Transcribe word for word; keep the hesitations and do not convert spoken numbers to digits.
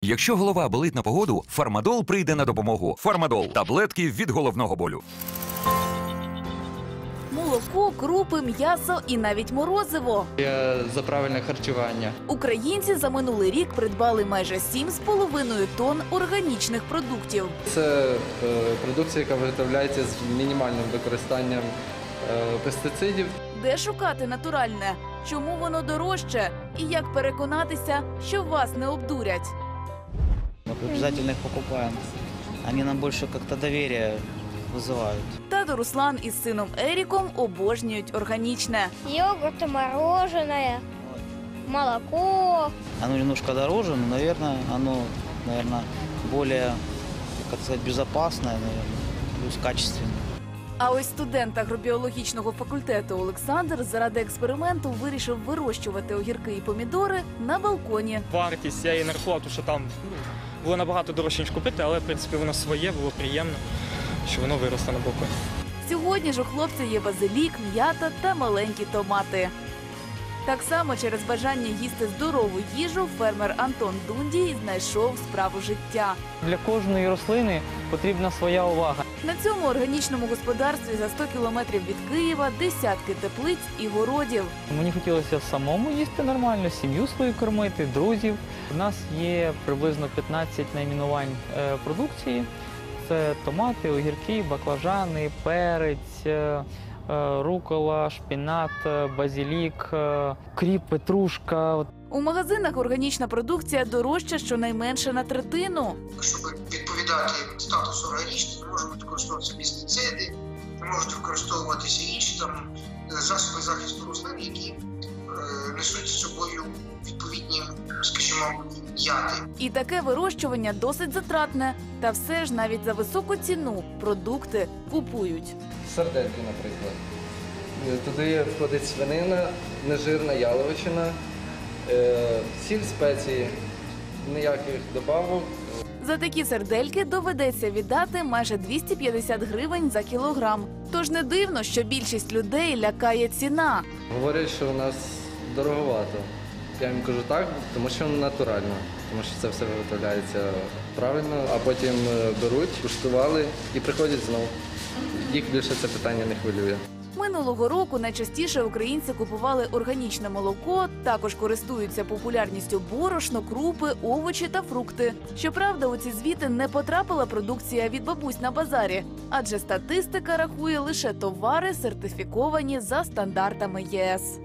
Якщо голова болить на погоду, Фармадол прийде на допомогу. Фармадол – таблетки від головного болю. Молоко, крупи, м'ясо і навіть морозиво. Я за правильне харчування. Українці за минулий рік придбали майже сім з половиною тонн органічних продуктів. Це е, продукція, яка виготовляється з мінімальним використанням е, пестицидів. Де шукати натуральне? Чому воно дорожче? І як переконатися, що вас не обдурять? Мы обязательно их покупаем. Они нам больше как-то доверие вызывают. Тато Руслан із сином Еріком обожнюють органічне. Йогурт, мороженое, молоко. Оно немножко дороже, но, наверное, оно, наверное, более, как сказать, безопасное, наверное, плюс качественное. А ось студент агробіологічного факультету Олександр заради експерименту вирішив вирощувати огірки і помідори на балконі. Вартість, я її не рахував, тому що там ну, було набагато дорожче, ніж купити, але, в принципі, воно своє, було приємно, що воно виросло на балконі. Сьогодні ж у хлопця є базилік, м'ята та маленькі томати. Так само через бажання їсти здорову їжу фермер Антон Дундій знайшов справу життя. Для кожної рослини потрібна своя увага. На цьому органічному господарстві за сто кілометрів від Києва десятки теплиць і городів. Мені хотілося самому їсти нормально, сім'ю свою кормити, друзів. У нас є приблизно п'ятнадцять найменувань е, продукції. Це томати, огірки, баклажани, перець, е, рукола, шпінат, базилік, е, кріп, петрушка. У магазинах органічна продукція дорожча щонайменше на третину. Щоб відповідати статусу органічний, не можуть використовуватися пестициди, не можуть використовуватися інші там засоби захисту рослин, які е, несуть з собою відповідні, скажімо, яди. І таке вирощування досить затратне. Та все ж навіть за високу ціну продукти купують. Сардельки, наприклад. Туди входить свинина, нежирна яловичина, е, сіль, спеції, ніяких добавок. За такі сардельки доведеться віддати майже двісті п'ятдесят гривень за кілограм. Тож не дивно, що більшість людей лякає ціна. Говорять, що у нас дороговато. Я їм кажу так, тому що натурально, тому що це все виготовляється правильно, а потім беруть, куштували і приходять знову. Їх більше це питання не хвилює. Минулого року найчастіше українці купували органічне молоко, також користуються популярністю борошно, крупи, овочі та фрукти. Щоправда, у ці звіти не потрапила продукція від бабусь на базарі, адже статистика рахує лише товари, сертифіковані за стандартами ЄС.